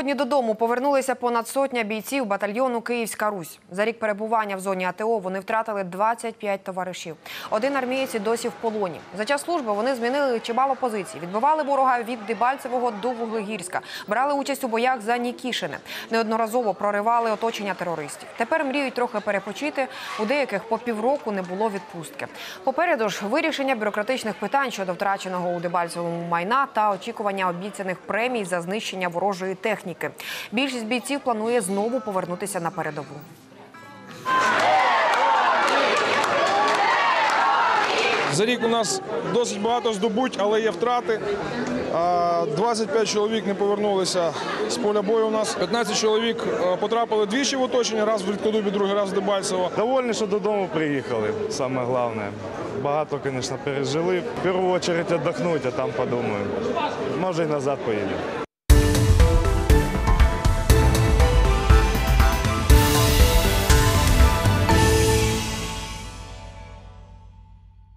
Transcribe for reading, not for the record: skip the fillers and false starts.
Сьогодні додому повернулися понад сотня бійців батальйону «Київська Русь». За рік перебування в зоні АТО вони втратили 25 товаришів. Один армієць і досі в полоні. За час служби вони змінили чимало позицій. Відбивали ворога від Дебальцевого до Вуглегірська. Брали участь у боях за Нікішине. Неодноразово проривали оточення терористів. Тепер мріють трохи перепочити. У деяких по півроку не було відпустки. Попереду ж вирішення бюрократичних питань щодо втраченого у Дебальцевому майна та очікування обіцяних премій за знищення ворожої техніки. Більшість бійців планує знову повернутися на передову. За рік у нас досить багато здобуть, але є втрати. 25 чоловік не повернулися з поля бою у нас. 15 чоловік потрапили двічі в оточення, раз в Рідкодубі, другий раз в Дебальцево. Довольні, що додому приїхали, саме головне. Багато, звісно, пережили. В першу чергу відпочити, а там подумаємо. Може, і назад поїдемо.